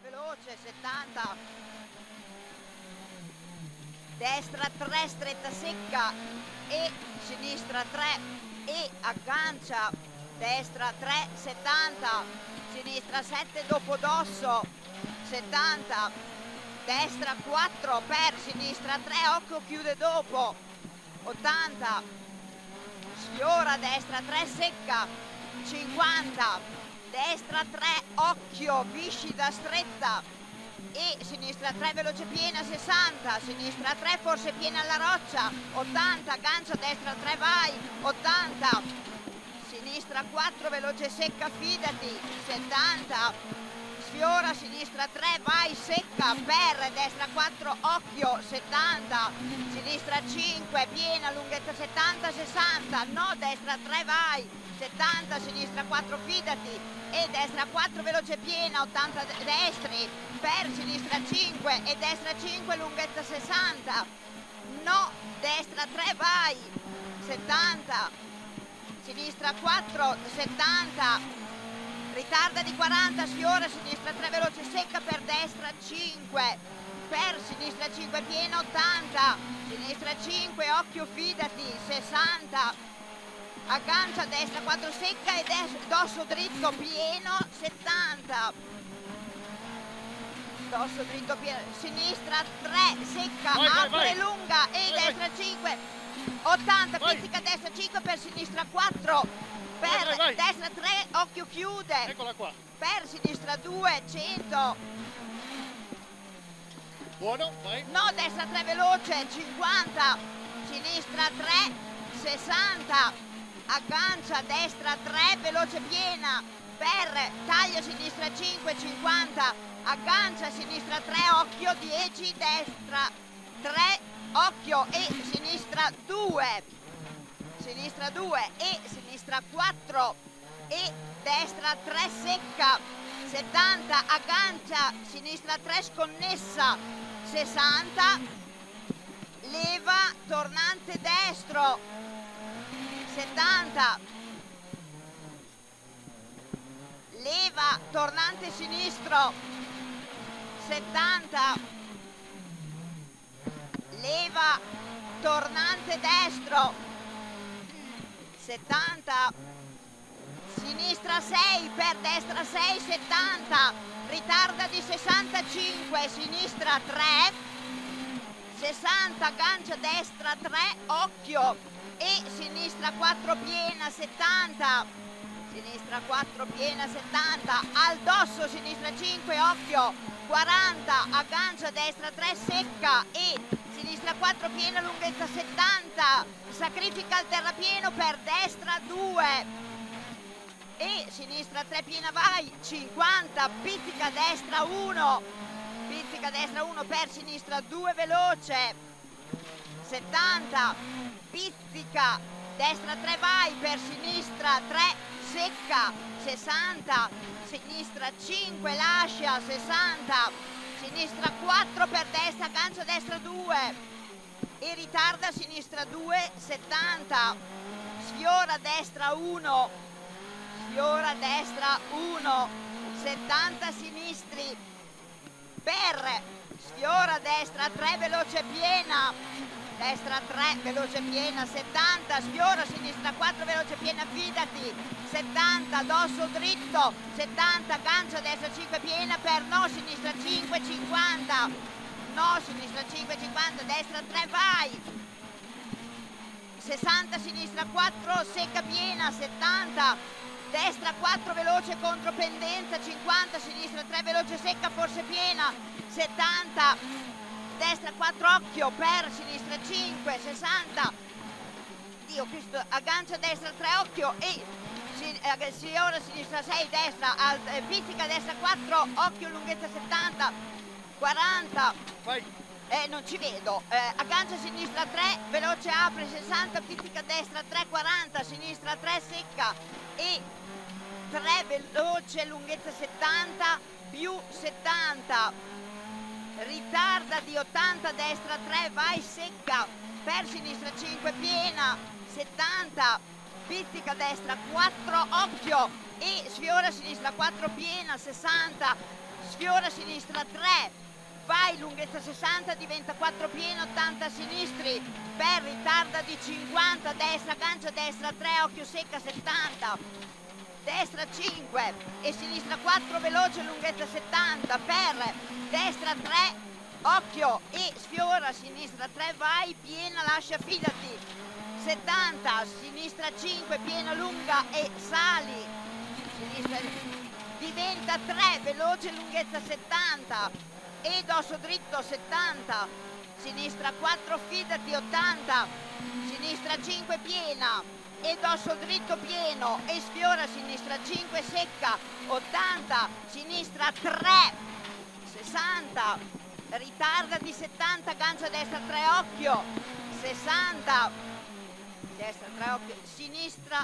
veloce, 70. Destra 3 stretta secca e sinistra 3 e aggancia. Destra 3, 70. Sinistra 7 dopo dosso, 70. Destra 4 per sinistra 3, occhio chiude dopo, 80. Sfiora destra 3 secca, 50. Destra 3 occhio viscida stretta e sinistra 3 veloce piena, 60. Sinistra 3 forse piena alla roccia, 80. Aggancia destra 3 vai, 80. Sinistra 4 veloce secca, fidati, 70. Sfiora sinistra 3 vai secca per destra 4 occhio, 70. Sinistra 5 piena lunghezza 70, 60. No, destra 3 vai, 70. Sinistra 4 fidati e destra 4 veloce piena, 80 destri per sinistra 5 e destra 5 lunghezza 60. No, destra 3 vai, 70. Sinistra 4, 70. Ritarda di 40, sfiora sinistra 3 veloce secca per destra 5. Per sinistra 5 piena, 80. Sinistra 5, occhio fidati, 60. Aggancia destra 4 secca e dosso dritto pieno, 70. Dosso dritto pieno, sinistra 3 secca, apre lunga e destra 5, 80. Pizzica destra 5 per sinistra 4. Per destra 3, occhio chiude. Eccola qua. Per sinistra 2, 100. Buono, vai. No, destra 3 veloce, 50. Sinistra 3, 60. Aggancia destra 3, veloce piena. Per taglia sinistra 5, 50. Aggancia sinistra 3, occhio 10. Destra 3, occhio e sinistra 2. Sinistra 2 e sinistra 4 e destra 3 secca, 70. Aggancia sinistra 3 sconnessa, 60. Leva tornante destro, 70. Leva tornante sinistro, 70. Leva tornante destro, 70. Sinistra 6 per destra 6, 70. Ritarda di 65, sinistra 3, 60. Aggancia destra 3, occhio e sinistra 4 piena, 70. Sinistra 4 piena, 70. Al dosso sinistra 5, occhio, 40. Aggancia destra 3 secca e sinistra 4 piena lunghezza 70. Sacrifica il terrapieno per destra 2 e sinistra 3 piena vai, 50. Pizzica destra 1. Pizzica destra 1 per sinistra 2 veloce, 70. Pizzica destra 3 vai per sinistra 3 secca, 60. Sinistra 5 lascia, 60. Sinistra 4 per destra, aggancia destra 2 e ritarda sinistra 2, 70. Sfiora destra 1. Sfiora destra 1, 70 sinistri. Per sfiora destra 3 veloce piena. Destra 3 veloce piena, 70. Sfiora sinistra 4 veloce piena, fidati, 70. Dosso dritto, 70. Aggancia destra 5 piena per no, sinistra 5, 50. No, sinistra 5, 50, destra 3, vai! 60, sinistra 4, secca piena, 70. Destra 4, veloce contropendenza, 50. Sinistra 3, veloce secca, forse piena, 70. Destra 4, occhio, per sinistra 5, 60. Dio Cristo, aggancia destra 3, occhio e ora sinistra 6, destra, pizzica destra 4, occhio lunghezza 70. 40. Vai. Non ci vedo. Aggancia sinistra 3, veloce apre 60, pizzica destra 3, 40, sinistra 3 secca e 3 veloce lunghezza 70 più 70. Ritarda di 80, destra 3, vai secca, per sinistra 5 piena, 70. Pizzica destra 4, occhio e sfiora sinistra 4 piena, 60. sfiora sinistra 3, vai lunghezza 60, diventa 4 pieno, 80 sinistri, per ritarda di 50, destra, aggancia destra 3, occhio secca 70, destra 5 e sinistra 4, veloce, lunghezza 70, per destra 3, occhio e sfiora, sinistra 3, vai, piena, lascia, fidati, 70, sinistra 5, piena, lunga e sali, sinistra diventa 3, veloce, lunghezza 70, e dosso dritto 70, sinistra 4, fidati 80, sinistra 5 piena e dosso dritto pieno e sfiora, sinistra 5 secca 80, sinistra 3 60, ritarda di 70, aggancia destra 3, occhio 60, destra 3, occhio, sinistra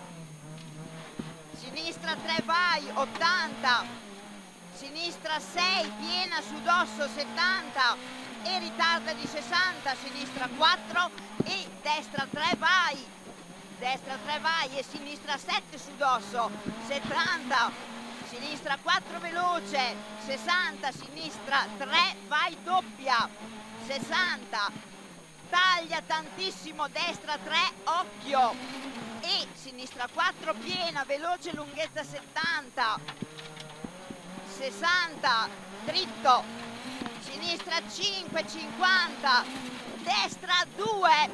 3 vai 80, sinistra 6, piena su dosso 70 e ritarda di 60, sinistra 4 e destra 3 vai, destra 3 vai e sinistra 7 su dosso 70, sinistra 4 veloce 60, sinistra 3 vai doppia 60, taglia tantissimo, destra 3, occhio e sinistra 4 piena, veloce, lunghezza 70, 60, dritto, sinistra 5, 50, destra 2,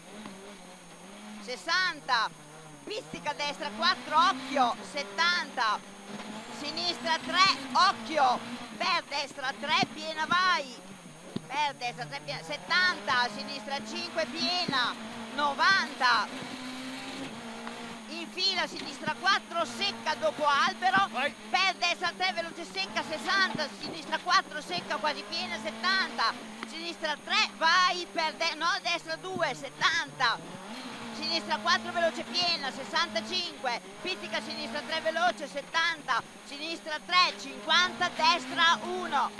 60, pizzica destra 4, occhio, 70, sinistra 3, occhio, per destra 3, piena vai, per destra 3, piena, 70, sinistra 5, piena, 90, infila sinistra 4, secca dopo albero, vai. Per destra 3, veloce secca 60, sinistra 4, secca quasi piena 70, sinistra 3, vai, per destra 2, 70, sinistra 4, veloce piena 65, pizzica sinistra 3, veloce 70, sinistra 3, 50, destra 1,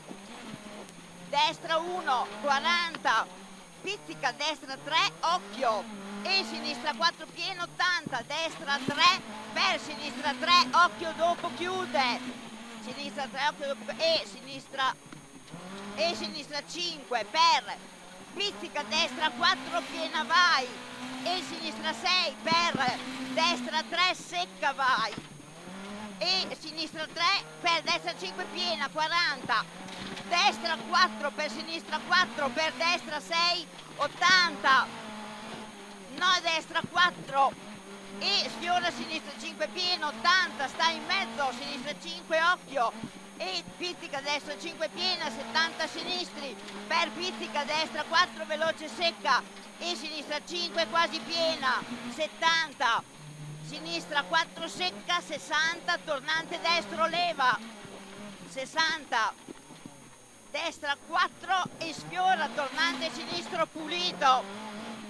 destra 1, 40, pizzica destra 3, occhio e sinistra 4 pieno 80, destra 3, per sinistra 3, occhio dopo chiude, sinistra 3, occhio dopo e sinistra 5, per pizzica destra 4 piena vai e sinistra 6, per destra 3 secca vai e sinistra 3, per destra 5 piena 40, destra 4, per sinistra 4, per destra 6, 80, no destra 4 e sfiora sinistra 5 pieno 80, sta in mezzo, sinistra 5, occhio e pizzica destra 5 piena 70 sinistri, per pizzica destra 4 veloce secca e sinistra 5 quasi piena 70, sinistra 4 secca 60, tornante destro leva 60, destra 4 e sfiora, tornante sinistro pulito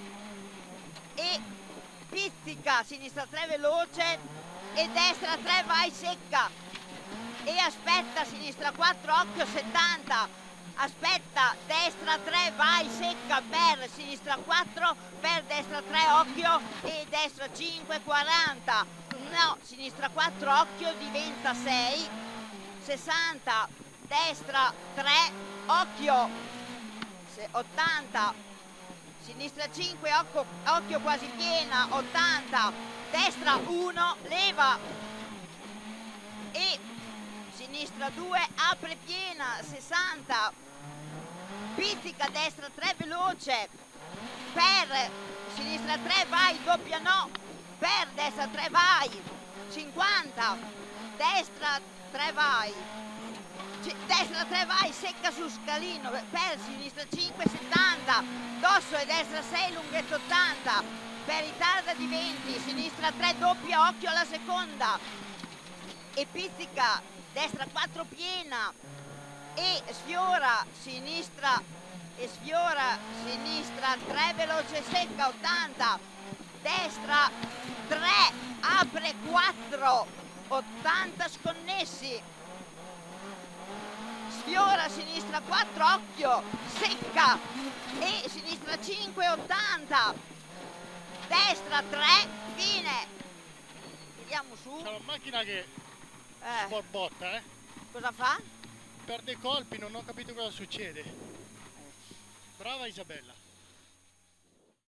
e pizzica sinistra 3 veloce e destra 3 vai secca e aspetta sinistra 4 occhio 70, aspetta destra 3 vai secca, per sinistra 4, per destra 3 occhio e destra 5 40, no sinistra 4 occhio diventa 6 60, destra 3 occhio 80, sinistra 5, occhio quasi piena, 80, destra 1, leva e sinistra 2, apre piena, 60, pizzica destra 3, veloce, per sinistra 3, vai, doppia no, per destra 3, vai, 50, destra 3, vai, destra 3 vai, secca su scalino, per sinistra 5, 70, dosso e destra 6, lunghezza 80, per ritarda di 20, sinistra 3, doppia, occhio alla seconda, e pizzica, destra 4 piena, e sfiora, sinistra 3, veloce secca, 80, destra 3, apre 4, 80 sconnessi, sfiora sinistra 4, occhio, secca e sinistra 5, 80, destra 3, fine. Vediamo su. C'è una macchina che borbotta, Cosa fa? Perde colpi, non ho capito cosa succede. Brava Isabella.